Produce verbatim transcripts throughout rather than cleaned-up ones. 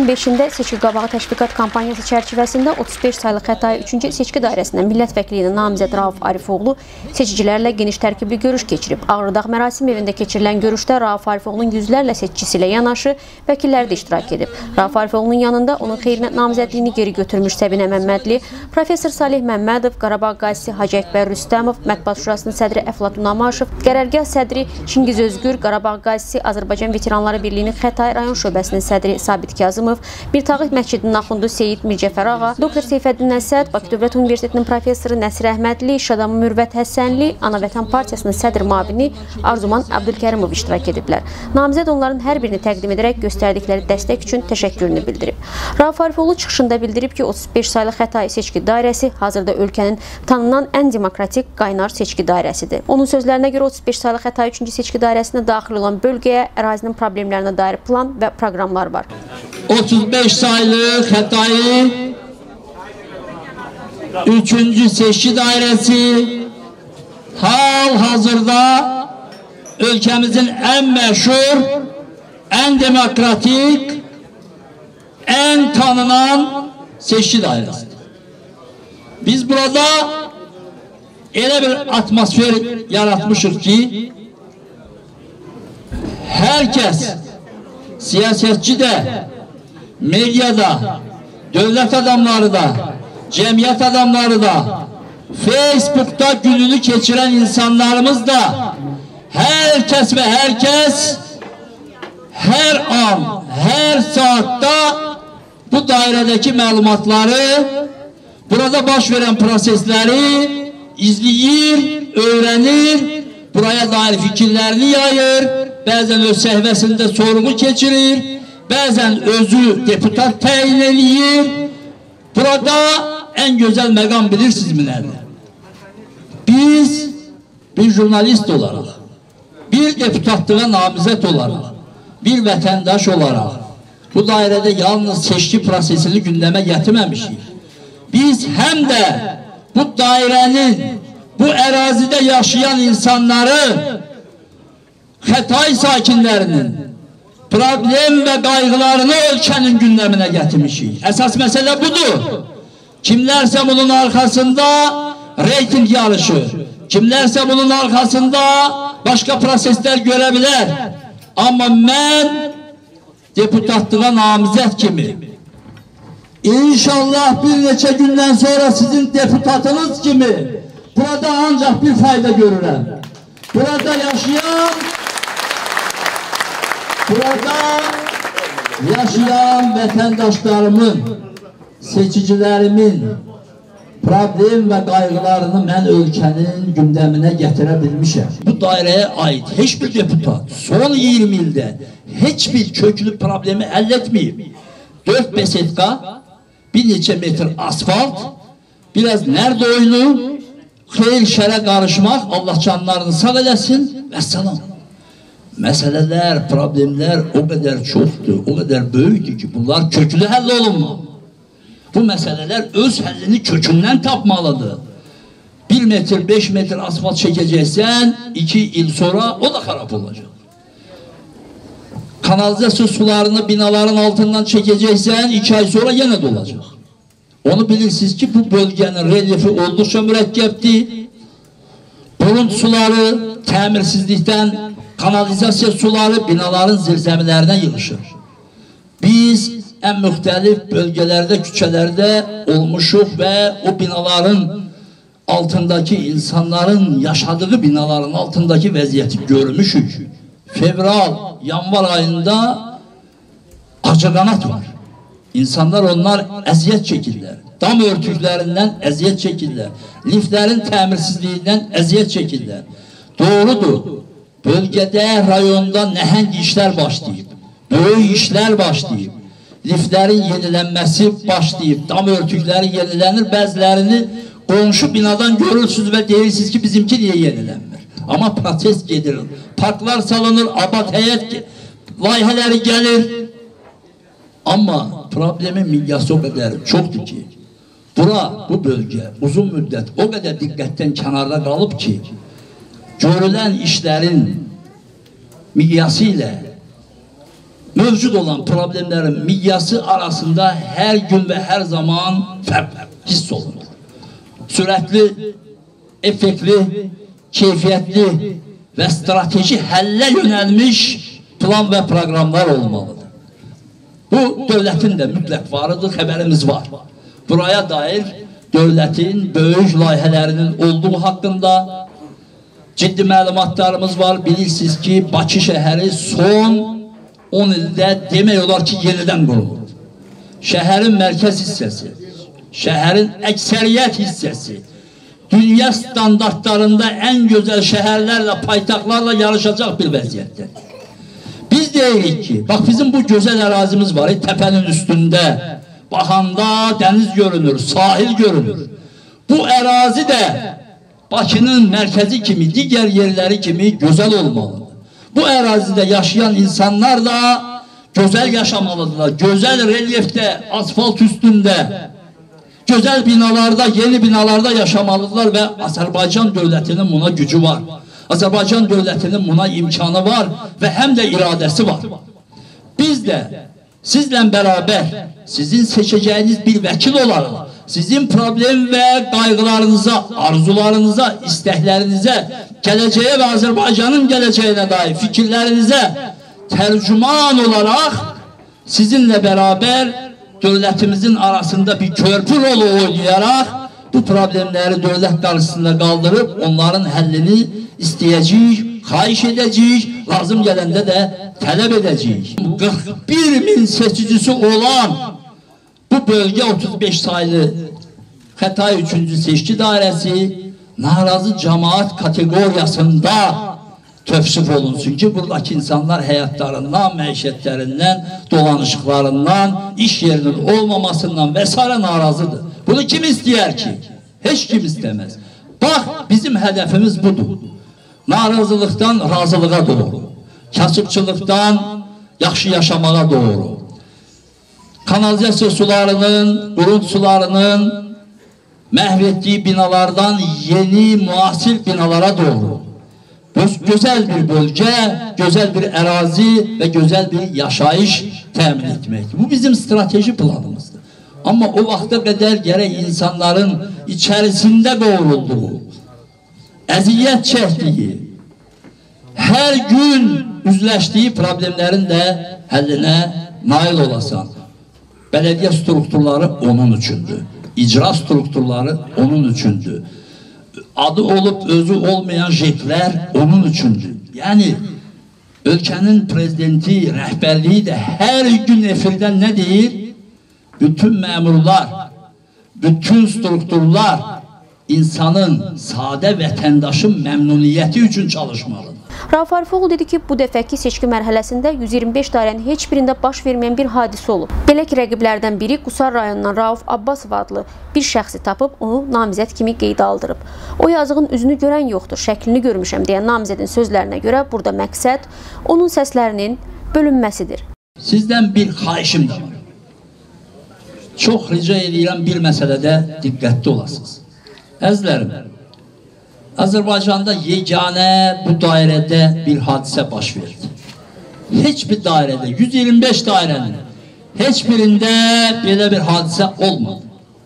on beşində seçki qabağı təşviqat kampaniyası çərçivəsində otuz beş saylı Xətai üçüncü seçki dairəsindən millət vəkili namizəd Rauf Arifoğlu seçicilərlə geniş tərkibli görüş keçirib. Ağrıdağ mərasim evində keçirilən görüşdə Rauf Arifoğlu'nun yüzlərlə seçicisi ilə yanaşı vəkillər də iştirak edib. Rauf Arifoğlu'nun yanında onun xeyrinə namizədliyini geri götürmüş Səbinə Məmmədli, Profesor Salih Məmmədov, Qarabağ qazisi Hacı Əkbər Rüstəmov, Mətbuat Şurasının sədri Əflatun Amaşov, qərargah sədri Çingiz Özgür, Qarabağ qazisi Azərbaycan Veteranları Birliyinin Xətai rayon şöbəsinin sədri Sabit Kazımov, Birtağit Məscidinin axundu Seyid Mircəfər Ağa, Doktor Seyfəddin Əsəd, Bakı Dövlət Universitetinin professoru Nəsir Əhmədli, Şadamı Mürvət Həsənli, Ana Vətən Partiyasının sədr müavini Arzuman Abdülkərimov iştirak ediblər. Namizəd onların hər birini təqdim edərək göstərdikləri dəstək üçün təşəkkürünü bildirib. Rauf Arifoğlu çıxışında bildirib ki, otuz beş saylı Xətai seçki dairəsi hazırda ölkənin tanınan ən demokratik qaynar seçki dairəsidir. Onun sözlərinə görə otuz beş saylı Xətai üçüncü seçki dairəsinə daxil olan bölgəyə ərazinin problemlərinə dair plan və proqramlar var. otuz beş saylı Xətai üçüncü seçki dairəsi hal-hazırda ölkəmizin ən məşhur, ən demokratik, ən tanınan seçki dairəsidir. Biz burada elə bir atmosfer yaratmışıq ki, hər kəs siyasetçi də, medyada, dövlət adamları da, cəmiyyət adamları da, Facebook'ta gününü keçirən insanlarımız da, hər kəs və hər kəs hər an, hər saatda bu dairədəki məlumatları, burada baş verən prosesləri izləyir, öyrənir, buraya dair fikirlərini yayır, bəzən öz səhvəsində sorğu keçirir, bəzən özü deputat təyin edir. Burada ən gözəl məqam bilirsinizmi nədir? Biz bir jurnalist olaraq, bir deputatlığa namizət olaraq, bir vətəndaş olaraq bu dairədə yalnız seçki prosesini gündəmə gətirməmişik. Biz həm də bu dairənin, bu ərazidə yaşayan insanları, Xətai sakinlərinin problem və qayğılarını ölkənin gündəminə gətirmişik. Əsas məsələ budur. Kimlərsə bunun arxasında reyting yarışı, kimlərsə bunun arxasında başqa proseslər görə bilər. Amma mən deputatlığa namizət kimi İnşallah bir neçə gündən sonra sizin deputatınız kimi burada ancaq bir fayda görürəm. Burada yaşayan burada yaşayan vətəndaşlarımın, seçicilərimin problem və qayğılarını mən ölkənin gündəminə gətirə bilmişəm. Bu dairəyə aid heç bir deputat son iyirmi ildə heç bir köklü problemi həll etməyib. dörd besetka, bir neçə metr asfalt, biraz nərdə oyunu, xeyr şərə qarışmaq, Allah canlarını sağ eləsin və salam. Məsələlər, problemlər o qədər çoxdur, o qədər böyükdür ki, bunlar köklü həll olunmalı. Bu məsələlər öz həllini kökündən tapmalıdır. bir metr, beş metr asfalt çəkəcəksən, iki il sonra o da xarab olacaq. Kanalizasiya sularını binaların altından çəkəcəksən, iki ay sonra yenə də olacaq. Onu bilirsiniz ki, bu bölgənin relyefi olduqca mürəkkəbdir. Burun suları təmirsizlikdən, kanalizasiya suları binaların zirzəmilərinə yığışır. Biz ən müxtəlif bölgələrdə, küçələrdə olmuşuq və o binaların altındakı insanların yaşadığı binaların altındakı vəziyyəti görmüşük. Fevral, yanvar ayında acıqanat var. İnsanlar onlar əziyyət çəkirlər. Dam örtüklərindən əziyyət çəkirlər. Liftlərin təmirsizliyindən əziyyət çəkirlər. Doğrudur, bölgədə, rayonda nəhəng işlər başlayıb. Böyük işlər başlayıb. Liftlərin yenilənməsi başlayıb. Dam örtükləri yenilənir. Bəzilərini qonşu binadan görürsünüz və deyirsiniz ki, bizimki niyə yenilənmir? Amma proses gedir. Parklar salınır, abad həyət layihələri gəlir. Amma problemin miqyası o qədər çoxdur ki, bura, bu bölgə uzun müddət o qədər diqqətdən kənarda qalıb ki, görülən işlərin miqyası ilə mövcud olan problemlerin miqyası arasında her gün ve her zaman fark hiss olunur. Sürətli, effektli, keyfiyyətli ve strateji həllə yönəlmiş plan ve programlar olmalıdır. Bu devletin de mütləq varıdır, xəbərimiz var. Buraya dair devletin böyük layihələrinin olduğu hakkında ciddi məlumatlarımız var. Bilirsiniz ki, Bakı şəhəri son on ildə demək olar ki, yenidən qurulur. Şəhərin mərkəz hissəsi, şəhərin əksəriyyət hissəsi, dünya standartlarında en güzel şehirlerle, paytaxtlarla yarışacak bir vəziyyətdir. Biz deyirik ki, bak bizim bu güzel ərazimiz var, tepenin üstünde, baxanda deniz görünür, sahil görünür. Bu ərazi de Bakının mərkəzi kimi, digər yerləri kimi güzel olmalıdır. Bu ərazide yaşayan insanlar da güzel yaşamalıdırlar. Güzel relyefte, asfalt üstünde, güzel binalarda, yeni binalarda yaşamalıdırlar ve Azərbaycan devletinin buna gücü var. Azərbaycan devletinin buna imkanı var ve hem de iradesi var. Biz de sizle beraber sizin seçeceğiniz bir vekil olarak sizin problem ve kaygılarınıza, arzularınıza, isteklerinize, geleceğe ve Azərbaycanın geleceğine dair fikirlerinize tercüman olarak sizinle beraber devletimizin arasında bir köprü rolu oynayarak bu problemleri devlet karşısında kaldırıp onların həllini isteyeceğiz, xahiş edeceğiz, lazım gelende de talep edeceğiz. kırk bir bin seçicisi olan bu bölge otuz beş sayılı Xətai üçüncü seçki dairesi narazı cemaat kategoryasında tövsif olunsun ki, buradaki insanlar hayatlarından, məişətlerinden, dolanışıklarından, iş yerinin olmamasından vesaire narazıdır. Bunu kim ister ki? Hiç kim istemez. Bak, bizim hedefimiz budur. Narazılıktan razılığa doğru, kasıbçılıktan yaxşı yaşamağa doğru, kanalizasiya sularının, qurut sularının məhv binalardan yeni, muasir binalara doğru güzel bir bölge, güzel bir arazi ve güzel bir yaşayış temin etmek. Bu bizim strateji planımızdır. Ama o vakte kadar gerek insanların içerisinde doğrulduğu, eziyet çektiği, her gün üzleştiği problemlerin de həllinə nail olasan. Belediye strukturları onun üçündür. İcra strukturları onun üçündür. Adı olup özü olmayan jetler onun üçündür. Yani ülkenin prezidenti, rehberliği de her gün efirden ne deyir? Bütün memurlar, bütün strukturlar insanın, sade vətəndaşın memnuniyeti üçün çalışmalıdır. Rauf Arifoğlu dedi ki, bu dəfəki seçki mərhələsində yüz iyirmi beş dairənin heç birində baş verməyən bir hadisə olub. Belə ki, rəqiblərdən biri Qusar rayonundan Rauf Abbasov adlı bir şəxsi tapıb, onu namizəd kimi qeydə aldırıb. O yazığın üzünü görən yoxdur, şəklini görmüşəm deyən namizədin sözlərinə görə burada məqsəd onun səslərinin bölünməsidir. Sizdən bir xahişim də var. Çox rica edirəm bir məsələdə diqqətli olasınız. Əzizlərim, Azərbaycanda yeganə bu dairədə bir hadisə baş verdi. Heç bir dairədə, yüz iyirmi beş dairənin heç birində belə bir hadisə olmadı.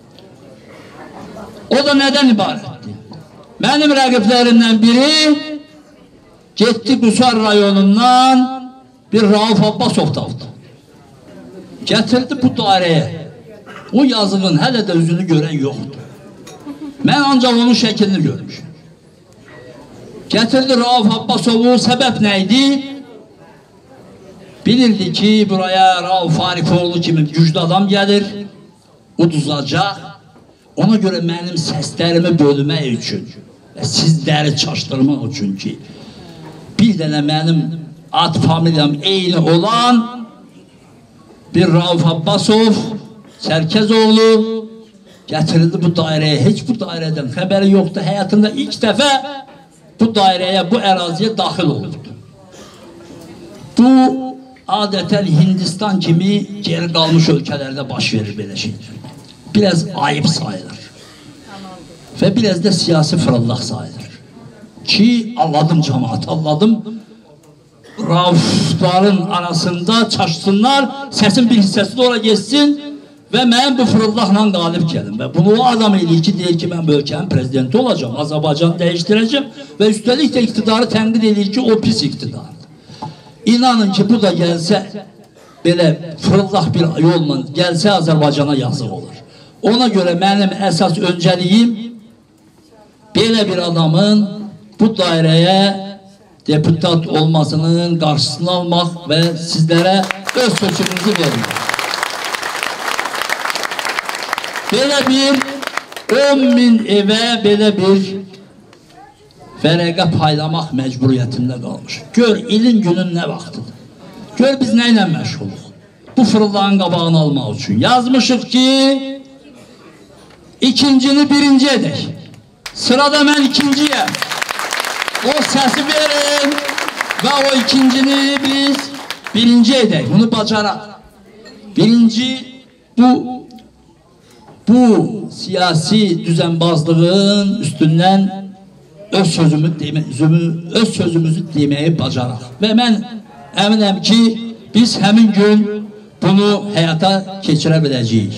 O da nədən ibarətdir? Mənim rəqiblərimdən biri getdi Qusar rayonundan bir Rauf Abbasov tapdı. Gətirdi bu dairəyə. O yazığın hələ də üzünü görən yoxdur. Mən ancaq onun şəklini görmüşəm. Getirdi Rauf Abbasov'u, sebep neydi? Bilirdi ki buraya Rauf Arifoğlu kimi güçlü adam gelir, uduzacaq. Ona göre benim seslerimi bölmək üçün, sizləri çaşdırmaq üçün ki, bir dənə benim ad familiyam eyni olan bir Rauf Abbasov, Sərkəzoğlu getirildi bu daireye. Hiç bu daireden haberi yoktu. Hayatında ilk defa bu daireye, bu araziye dahil oldu. Bu adeten Hindistan kimi geri kalmış ülkelerde baş verir böyle şeyler. Biraz ayıp sayılır. Ve biraz da siyasi fırıllak sayılır. Ki anladım cemaat, anladım. Raufların arasında çaşsınlar, sesin bir hissəsi de ora geçsin ve mən bu fırıldaqla qalib gəlim. Və bunu o adam eləyir ki, deyir ki, mən bu ölkənin prezidenti olacağım, Azərbaycanı dəyişdirəcəm və üstəlik də iktidarı tənqid eləyir ki, o pis iktidardır. İnanın ki, bu da gəlsə, belə fırıldaq bir yolla gəlsə Azərbaycana yazıq olur. Ona görə mənim əsas öncəliyim belə bir adamın bu dairəyə deputat olmasının qarşısını almaq və sizlərə öz sözünüzü verin. Belə bir on min evə belə bir vərəqə paylamaq məcburiyyətində qalmış. Gör, ilin günün nə vaxtıdır. Gör, biz nə ilə məşğuluq? Bu fırıldağın qabağını almaq üçün. Yazmışıq ki, ikincini birinci edək. Sırada mən ikinciyəm. O səsi verin və o ikincini biz birinci edək. Bunu bacaraq. Birinci, bu bu siyasi düzenbazlığın üstündən öz sözümü öz sözümüzü deməyi bacaraq. Və mən əminəm ki, biz həmin gün bunu həyata keçirə biləcəyik.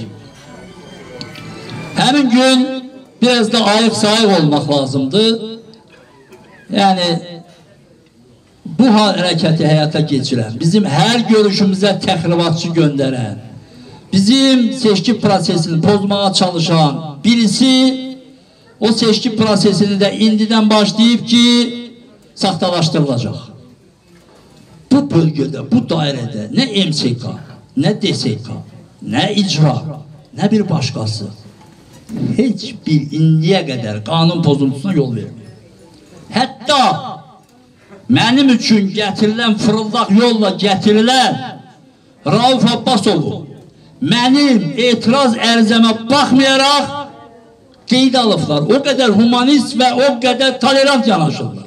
Həmin gün biraz da ayıq-sayıq olmaq lazımdır. Yəni, bu hərəkəti həyata keçirən, bizim hər görüşümüzə təxribatçı göndərən, bizim seçki prosesini pozmağa çalışan birisi o seçki prosesini də indidən başlayıb ki, saxtalaşdırılacaq. Bu bölgədə, bu dairədə nə M S K, nə D S K, nə icra, nə bir başqası heç bir indiyə qədər qanun pozuntusuna yol vermir. Hətta mənim üçün gətirilən, fırıldaq yolla gətirilən Rauf Abbasovu mənim etiraz ərizəmə baxmayaraq qeyd alıblar. O qədər humanist və o qədər tolerant yanaşırlar.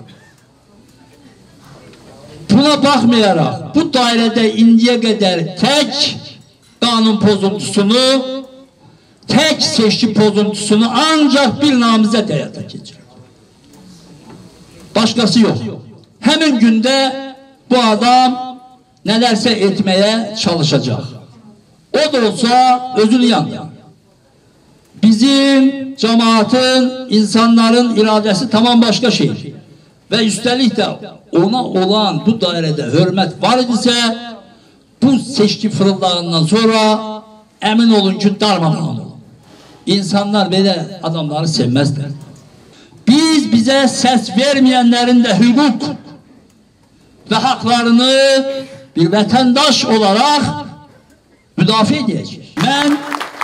Buna baxmayaraq bu dairədə indiyə qədər tək qanun pozuntusunu, tək seçki pozuntusunu ancaq bir namizəd həyata keçirir. Başqası yox. Həmin gündə bu adam nələrsə etməyə çalışacaq. O da olsa özünü yandı. Bizim cemaatın, insanların iradəsi tamam başqa şey. Və üstəlik də ona olan bu dairədə hörmət var idisə, bu seçki fırıldağından sonra əmin olun ki, darmadağın olur. İnsanlar belə adamları sevməzlər. Biz bizə səs verməyənlərin də hüquq və haqlarını bir vətəndaş olaraq müdafiə edəcək. Mən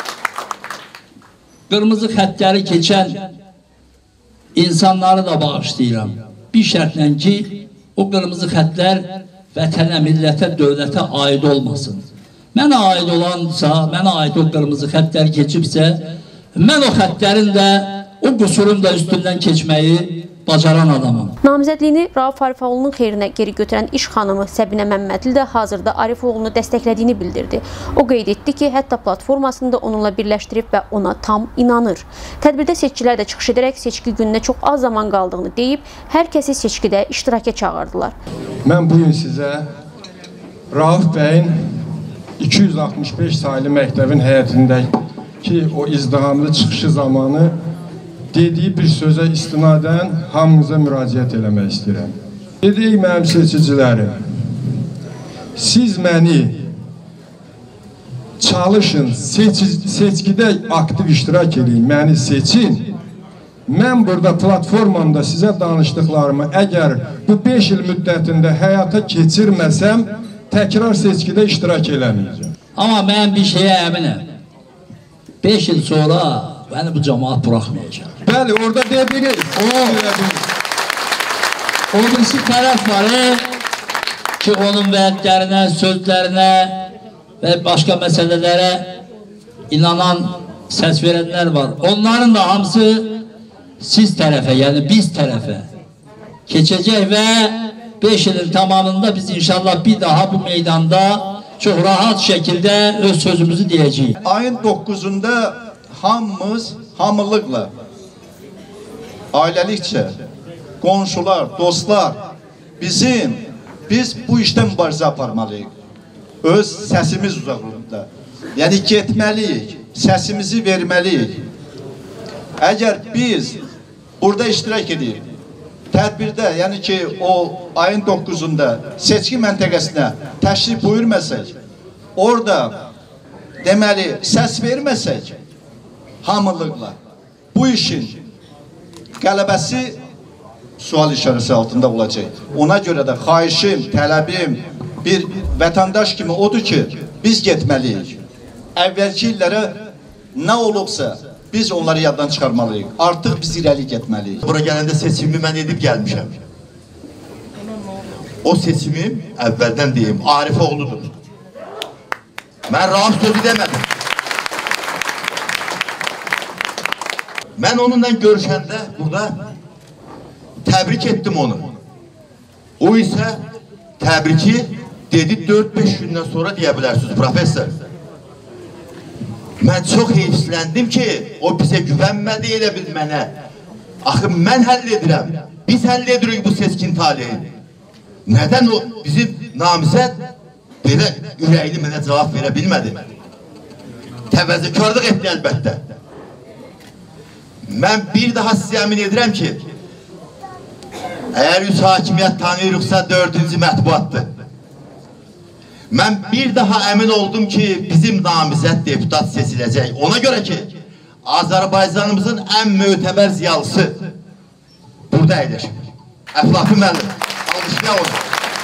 qırmızı xəttləri keçən insanları da bağışlayıram. Bir şərtlə ki, o qırmızı xəttlər vətənə, millətə, dövlətə aid olmasın. Mənə aid olansa, mənə aid o qırmızı xəttlər keçibsə, mən o xəttlərin də, o qusurun da üstündən keçməyi bacaran adamım. Namizədliyini Rauf Arifoğlu'nun xeyrinə geri götürən iş xanımı Səbinə Məmmədli də hazırda Arifoğlu'nu dəstəklədiyini bildirdi. O qeyd etdi ki, hətta platformasını da onunla birləşdirib və ona tam inanır. Tədbirdə seçicilər də çıxış edərək seçki gününə çox az zaman qaldığını deyib, hər kəsi seçkidə iştiraka çağırdılar. Mən bugün sizə Rauf bəyin iki yüz altmış beş saylı məktəbin həyətindəki o izdihamlı çıxışı zamanı dediyi bir sözə istinadən hamınıza müraciət eləmək istəyirəm. Dedik mənim seçicilərim, siz məni çalışın, seç seçkidə aktiv iştirak edin, məni seçin. Mən burada platformamda sizə danışdıqlarımı əgər bu beş il müddətində həyata keçirməsəm, təkrar seçkidə iştirak eləməyəcəm. Amma mən bir şeyə əminəm. beş il sonra bəni bu cemaat buraxmayacaq. Bəli, orada dediniz. O, o birisi tərəf var ki, onun vədlərinə, sözlərinə və başqa məsələlərə inanan, səs verənlər var. Onların da hamısı siz tərəfə, yəni biz tərəfə keçəcək və beş ilin tamamında biz inşallah bir daha bu meydanda çox rahat şəkildə öz sözümüzü deyəcəyik. Ayın doqquzunda hamımız hamılıqla, ailəlikcə, qonşular, dostlar bizim biz bu işten mübarizə aparmalıyıq. Öz səsimiz uzaqlıqda. Yəni getməliyik, səsimizi verməliyik. Əgər biz burada iştirak edib, tədbirdə, yəni ki, o ayın doqquzunda seçki məntəqəsinə təşrif buyurməsək, orada deməli səs verməsək, hamılıqla bu işin qələbəsi sual işarəsi altında olacaq. Ona görə də xahişim, tələbim bir vətəndaş kimi odur ki, biz getməliyik. Əvvəlki illərə nə olubsa, biz onları yaddan çıxarmalıyıq. Artıq biz irəli getməliyik. Bura gələndə seçimimi mən edib gəlmişəm. O seçimim, əvvəldən deyim, Arif oğludur. Mən Rauf sözü demədim. Mən onunla görüşəndə burada təbrik etdim onu. O isə təbriki dedi dörd beş gündən sonra deyə bilərsiniz, professor. Mən çox heyfsləndim ki, o bizə güvənmədi elə bil mənə. Axı, mən həll edirəm. Biz həll edirik bu seçkin talihini. Nədən o bizim namizəd belə ürəkli mənə cavab verə bilmədi? Təvəzzükarlıq etdi əlbəttə. Mən bir daha sizə əmin edirəm ki, əgər üç hakimiyyət tanıyırıqsa dördüncü mətbuatdır. Mən bir daha əmin oldum ki, bizim namizəd deputat seçiləcək. Ona görə ki, Azərbaycanımızın ən mötəbər ziyalısı burada əyləşir. Əflafı müəllim, alışına olur.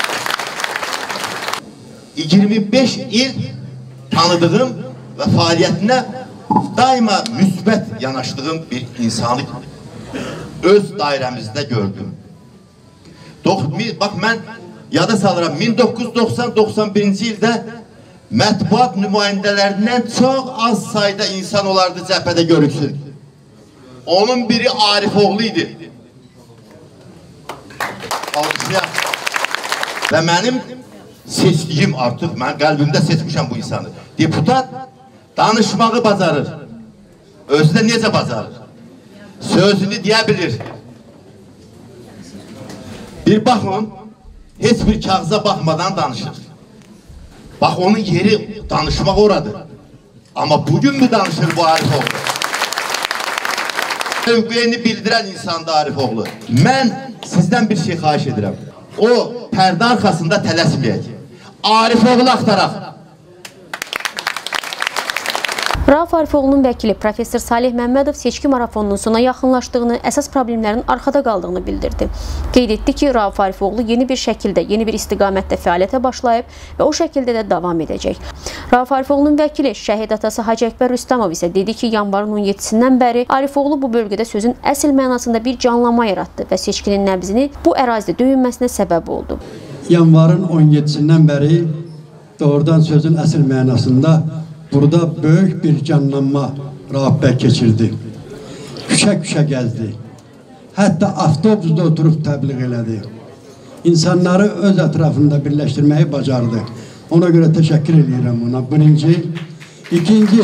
iyirmi beş il tanıdığım və fəaliyyətinə daima müsbət yanaşdığım bir insanı öz dairəmizdə gördüm. Bax, mən yada salıram, min doqquz yüz doxsan doxsan birinci ildə mətbuat nümayəndələrindən çox az sayda insan olardı cəbhədə görüksün. Onun biri Arif oğlu idi. Alqışlayaq. Və mənim seçdiyim artıq, mən qəlbimdə seçmişəm bu insanı. Deputat danışmağı bacarır. Özü də necə bacarır? Sözünü deyə bilir. Bir baxın, heç bir kağıza baxmadan danışır. Bax, onun yeri danışmaq oradır. Amma bugün mü danışır bu Arif oğlu? Mövqeyini bildirən insandır Arif oğlu. Mən sizdən bir şey xahiş edirəm. O pərdə arxasında tələsməyək. Arif oğlu axtaraq. Rauf Arifoğlu'nun vəkili Profesör Salih Məmmədov seçki marafonunun sona yaxınlaşdığını, əsas problemlərin arxada qaldığını bildirdi. Qeyd etdi ki, Rauf Arifoğlu yeni bir şəkildə, yeni bir istiqamətdə fəaliyyətə başlayıb və o şəkildə də davam edəcək. Rauf Arifoğlu'nun vəkili şəhid atası Hacı Əkbər Rüstəmov isə dedi ki, yanvarın on yeddisindən bəri Arifoğlu bu bölgədə sözün əsl mənasında bir canlanma yaratdı və seçkinin nəbzini bu ərazidə döyünməsinə səbəb oldu. Yanvarın on yeddisindən bəri doğrudan sözün əsl mənasında burada böyük bir canlanma Rauf bəy keçirdi. Küçə-küçə gəzdi. Hətta avtobusda oturub təbliğ elədi. İnsanları öz ətrafında birləşdirməyi bacardı. Ona görə təşəkkür edirəm ona. Birinci. İkinci,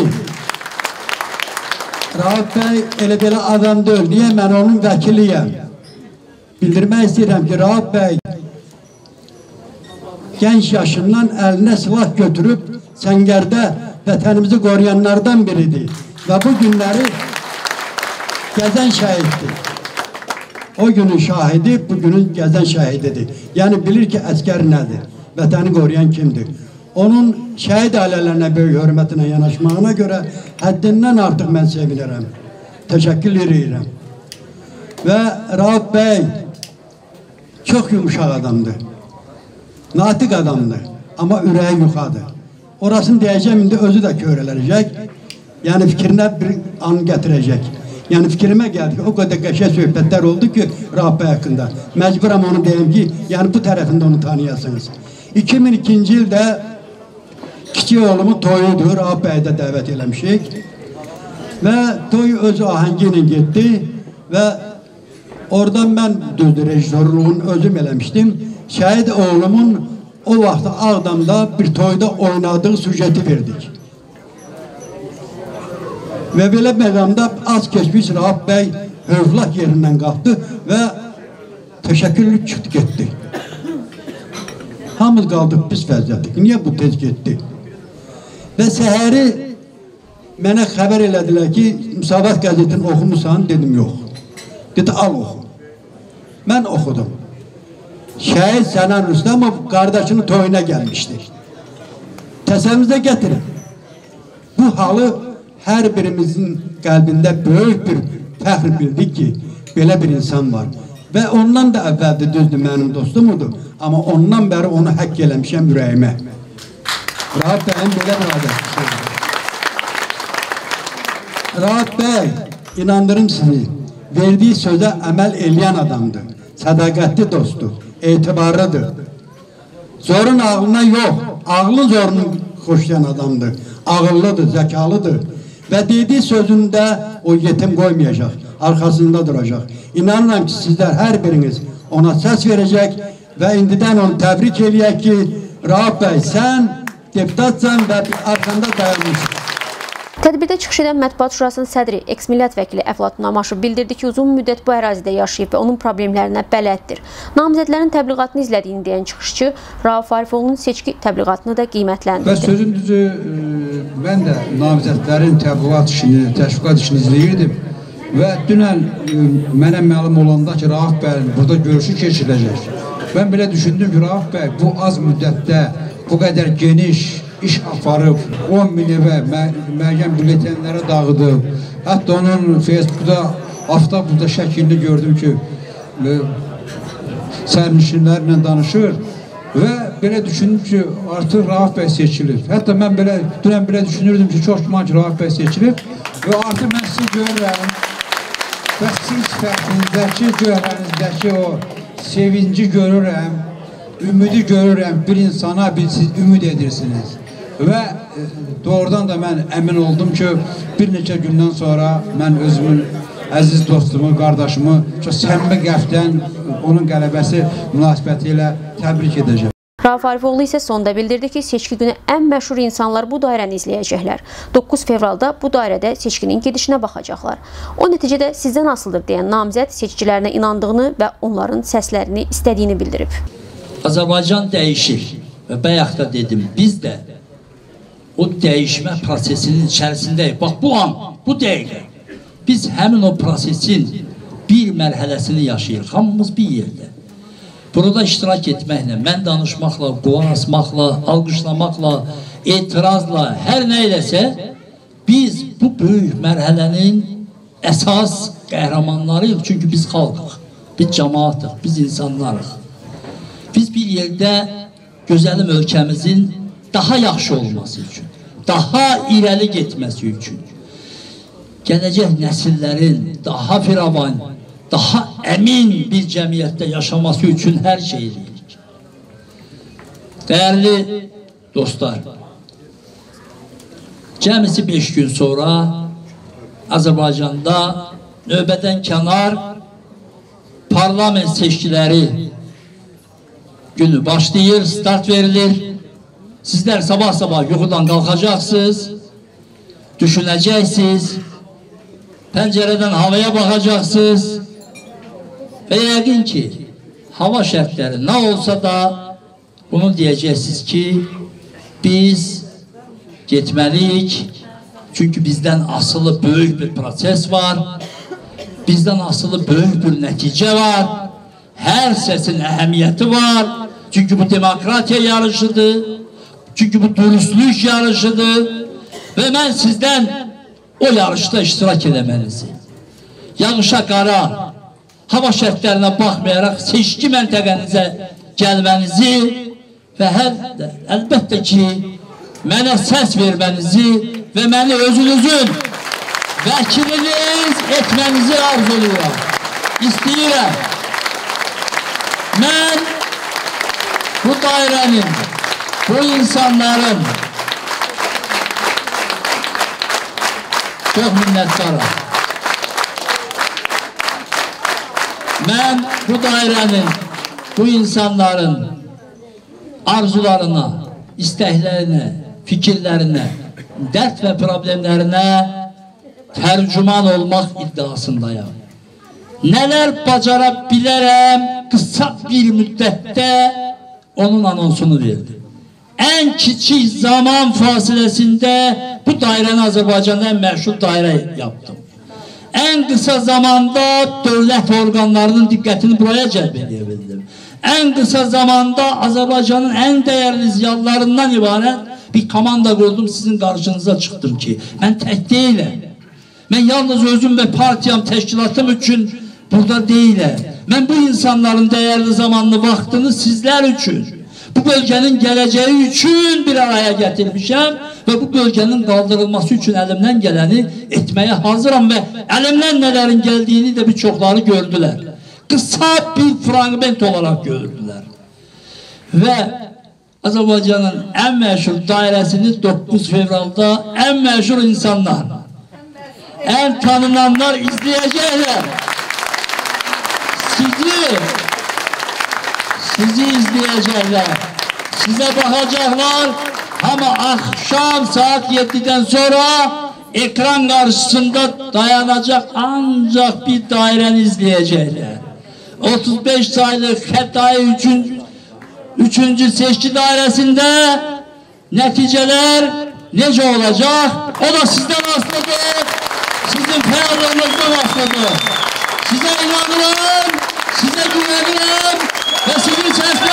Rauf bəy elə belə adam deyil. Niyə mən onun vəkiliyəm? Bildirmək istəyirəm ki, Rauf bəy gənc yaşından əlinə silah götürüb Səngərdə vətənimizi qoruyanlardan biridir və bu günləri gəzən şəhiddir. O günün şahidi, bu günün gəzən şəhididir. Yəni bilir ki, əskər nədir, vətəni qoruyan kimdir. Onun şəhid ailələrinə böyük hörmətinə yanaşmağına görə həddindən artıq mən sevinirəm. Təşəkkür edirəm. Və Rauf bəy çox yumuşaq adamdır, natiq adamdır, amma ürəyi yuxadır. Orasını deyəcəm, indi özü də kövrələcək. Yəni fikrinə bir an gətirəcək. Yəni fikrimə gəldi ki, o qədər qəşəng söhbətlər oldu ki, Rauf bəy haqqında. Məcburam onu deyim ki, yəni bu tərəfində onu tanıyasınız. iki min ikinci ildə kiçik oğlumun toyudur, Rauf bəyi də dəvət eləmişik. Və toy öz ahəngi ilə getdi və oradan mən düzdür, rejissorluğunu özüm eləmişdim. Şəhid oğlumun o vaxt Ağdamda bir toyda oynadığı süjeti verdik. Və belə məqamda az keçmiş Rauf bəy hövlak yerindən qalxdı və təşəkkürlük çıxdı, getdi. hamız qaldıq pis vəziyyətdik. Niyə bu tez getdi? Və səhəri mənə xəbər elədilər ki, Müsavat qəzetini oxumusan, dedim yox. Dedi, al oxu. Mən oxudum. Şəhid Sənan Rüstəmov qardaşının toyuna gəlmişdi. Təsəvvürünüzə gətirin. Bu halı hər birimizin qəlbində böyük bir fəxr bildik ki, belə bir insan var. Və ondan da əvvəldir, düzdür, mənim dostumdur. Amma ondan bəri onu həkk eləmişəm ürəyimə. Rahat bəyin belə bir adət. Rahat bəy, inandırım sizi, verdiyi sözə əməl eləyən adamdır. Sədaqətli dostdur, etibarlıdır. Zorun ağlına yox, ağlın zorunu xoşlayan adamdır. Ağıllıdır, zəkalıdır. Və dediyi sözündə o yetim qoymayacaq, arxasında duracaq. İnanıram ki, sizlər hər biriniz ona səs verəcək və indidən onu təbrik eləyək ki, Rauf bəy, sən deputatsan və arxanda dayanmışsın. Tədbirdə çıxış edən Mətbuat Şurasının sədri, eks-millət vəkili Əflatun Amaşov bildirdi ki, uzun müddət bu ərazidə yaşayıb və onun problemlərinə bələddir. Namizədlərin təbliğatını izlədiyini deyən çıxışçı, Rauf Arifoğlu'nun seçki təbliğatını da qiymətləndirdi. Və sözün düzü, mən də namizədlərin təbliğat işini, təşviqat işini izləyirdim və dünən mənə məlum olanda ki, Rauf bəy burada görüşü keçiriləcək. Mən belə düşündüm ki, Rauf bəy bu az müddətdə bu qədər geniş iş aparıb, on min evə müəyyən bülletenlərə dağıdıb. Hətta onun Facebookda, avtobusda şəklini gördüm ki, sərnişinlərlə danışır və belə düşündüm ki, artıq Rauf bəy seçilir. Hətta mən belə, dünən belə düşünürdüm ki, çox güman ki, Rauf bəy seçilir və artıq mən sizi görürəm və sizin sifətinizdəki, cöhrənizdəki o sevinci görürəm, ümidi görürəm, bir insana bir siz ümid edirsiniz. Və doğrudan da mən əmin oldum ki, bir neçə gündən sonra mən özümün əziz dostumu, qardaşımı çox səmimi qəlbdən onun qələbəsi münasibəti ilə təbrik edəcəm. Rauf Arifoğlu isə sonda bildirdi ki, seçki günü ən məşhur insanlar bu dairəni izləyəcəklər. doqquz fevralda bu dairədə seçkinin gedişinə baxacaqlar. O nəticədə sizdən asılıdır deyən namizəd seçicilərinə inandığını və onların səslərini istədiyini bildirib. Azərbaycan dəyişir və bayaq da dedim, biz də o dəyişmə prosesinin içərisindəyik. Bax, bu an, bu dəqiqə biz həmin o prosesin bir mərhələsini yaşayırıq. Hamımız bir yerdə. Burada iştirak etməklə, mən danışmaqla, qulaq asmaqla, alqışlamaqla, etirazla, hər nə eləsə, biz bu böyük mərhələnin əsas qəhrəmanlarıyıq. Çünki biz xalqıq, biz cəmaatıq, biz insanlarıq. Biz bir yerdə gözəlim ölkəmizin daha yaxşı olması üçün, daha irəli getməsi üçün, gələcək nəsillərin daha firavan, daha əmin bir cəmiyyətdə yaşaması üçün hər şey edirik. Dəyərli dostlar, cəmisi beş gün sonra Azərbaycanda növbədən kənar parlament seçkiləri günü başlayır, start verilir. Sizlər sabah-sabah yuxudan qalxacaqsınız, düşünəcəksiniz, pəncərədən havaya baxacaqsınız və yəqin ki, hava şərtləri nə olsa da bunu deyəcəksiniz ki, biz getməliyik, çünki bizdən asılı böyük bir proses var, bizdən asılı böyük bir nəticə var, hər səsin əhəmiyyəti var, çünki bu demokratiya yarışıdır, çünki bu dürüstlük yarışıdır və mən sizdən o yarışda iştirak eləmənizi, yağışa qara, hava şərtlərinə baxmayaraq seçki məntəqənizə gəlmənizi və hər də əlbəttə ki, mənə səs vermənizi və məni özünüzün vəkiliniz etmənizi arzu edirəm, istəyirəm. Mən bu dairənin, bu insanların çox minnətdarım. Mən bu dairənin, bu insanların arzularına, istəklərinə, fikirlərinə, dərd və problemlərinə tərcüman olmaq iddiasındayım. Nələr bacara bilərəm qısa bir müddətdə onun anonsunu verdi. En küçük zaman fasilesinde bu dairenin Azerbaycan'da en meşhur daire yaptım. En kısa zamanda devlet organlarının dikkatini buraya celbedebildim. En kısa zamanda Azerbaycan'ın en değerli ziyalılarından ibaret bir komanda kurdum, sizin karşınıza çıktım ki ben tek değilim. Ben yalnız özüm ve partiyam, teşkilatım için burada değilim. Ben bu insanların değerli zamanlı vaktini sizler için, bu bölgenin geleceği için bir araya getirmişim ve bu bölgenin kaldırılması için elimden geleni etmeye hazırım ve elimden nelerin geldiğini de birçokları gördüler. Kısa bir fragment olarak gördüler. Ve Azerbaycan'ın en meşhur dairesini dokuz fevralda en meşhur insanlar, en tanınanlar izleyecekler. Sizi Sizi izleyecekler. Size bakacaklar ama akşam saat yediden sonra ekran karşısında dayanacak ancak bir daireni izleyecekler. otuz beş sayılı Xətai üçüncü seçki dairesinde neticeler nece olacak? O da sizden aslıdır. Sizin feyadlarınızdan aslıdır. Size inanırım, size güvenirim ve sizin içerisinde